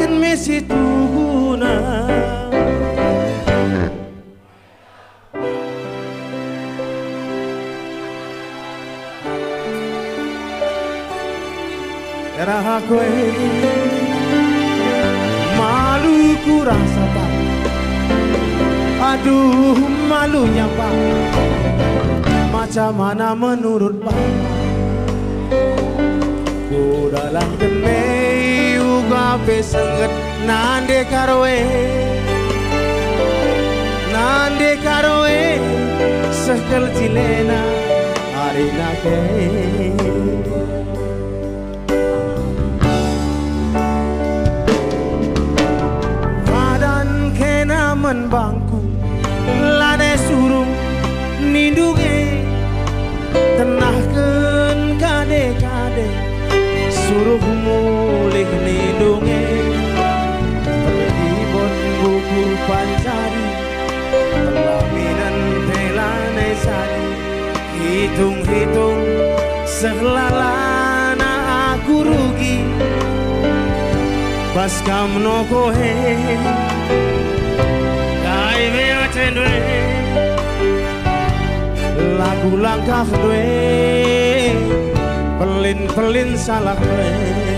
kan mesi tuhuna. Erah kowe malu ku rasa pak, aduh malunya pak. Macam mana menurut papa? Ku dalam kene uga pesenget nande karoe, nande karoe sekel cilena arina ke. Men bangku lane surung nindunge tenahkeun kade-kade suruh mulih nindunge pergi bon buku pancari pelaminan pelane sari hitung-hitung selalana aku rugi pas kamno kohe lagu langkah dwe pelin-pelin salah dwe.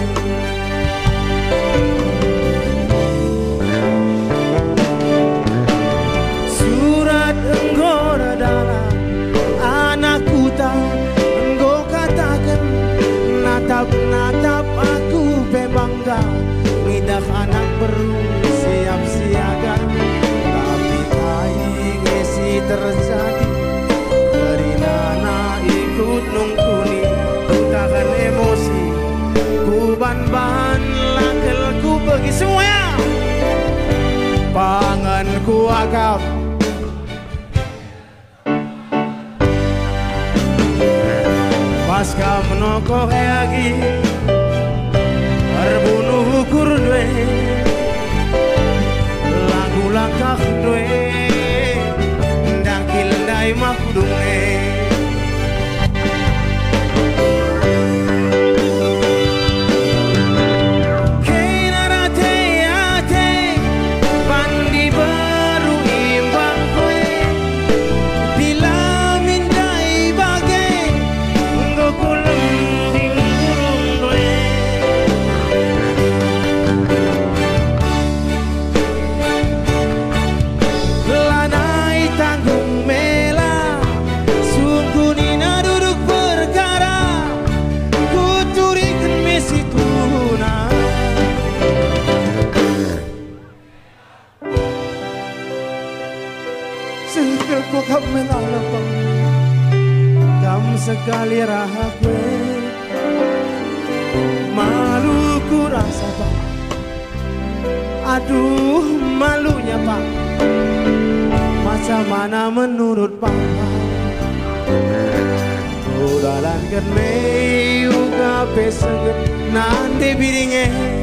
Surat enggo dalam anakku tak enggo katakan natap-natap aku bebangga ngidah anak baru siap siaga. Terjadi dari nana ikut nungkuni tahan emosi ku ban-ban lakelku pergi semuanya panganku akap pasca menokoh lagi terbunuh ukur dwe lagu langkah dwe makdunge kenarate ate pandi baru imbang koe bila mindai bage ngokulem ding kurung doe lanai tanggung ku kami lalapang kam sekali rahak gue malu ku rasa pak, aduh malunya pak. Macam mana menurut papa? Udalan kan meyu kape senget nande biringe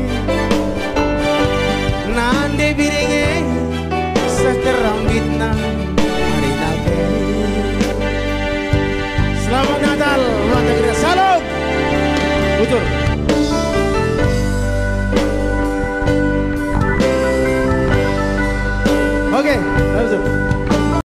sekerambitna. Selamat Natal, salam, Bujur.